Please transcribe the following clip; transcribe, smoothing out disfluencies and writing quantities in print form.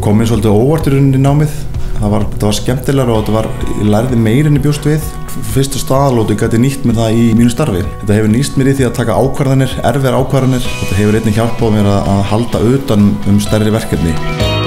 kom mér svolítið óvart í rauninni námið. Þetta var skemmtilegra og ég lærði meira en ég bjóst við. Fyrstu staðalótu gæti ég nýtt mér það í mínu starfi. Þetta hefur nýst mér í því að taka ákvarðanir, erfiðar ákvarðanir. Þetta hefur einnig hjálpað mér að halda utan stærri verkefni.